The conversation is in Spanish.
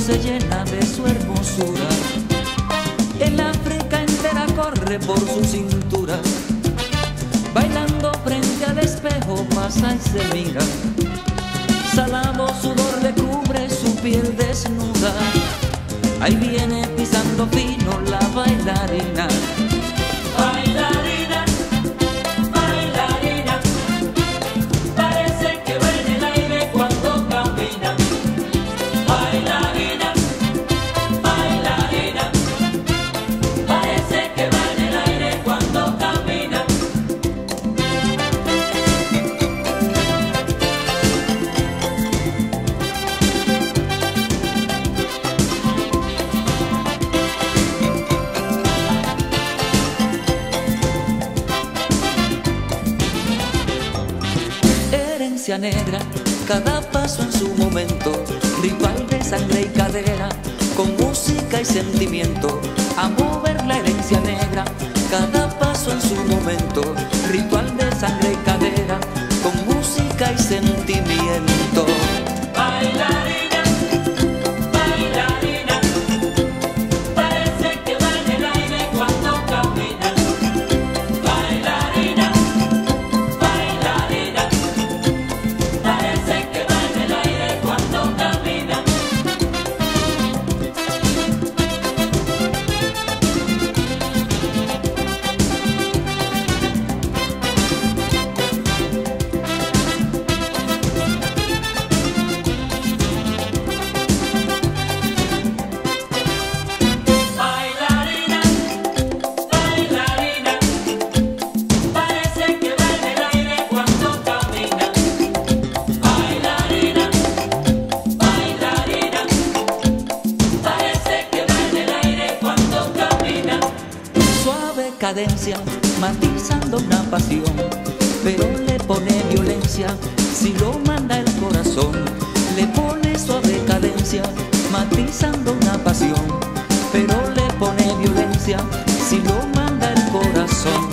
se llena de su hermosura. El África entera corre por su cintura, bailando frente al espejo pasa y se mira. Salado sudor le cubre su piel desnuda. Ahí viene pisando fino la bailarina. Bailarina, bailarina, parece que va en el aire cuando camina. Bailarina, bailarina, parece que va en el aire cuando camina. Herencia negra, cada paso en su momento, ritual de sangre y cadera, con música y sentimiento, a mover la herencia negra, cada paso en su momento, ritual de sangre y cadera, con música y sentimiento. Bailarina, bailarina, parece que va en el aire cuando camina. Bailarina, bailarina, parece que va en el aire cuando camina. Bailarina, bailarina, parece que va en el aire cuando camina. Bailarina, bailarina, parece que va en el aire cuando camina. Suave cadencia, matizando una pasión, pero le pone violencia si lo manda el corazón. Le pone suave cadencia, matizando una pasión, pero le pone violencia si lo manda el corazón.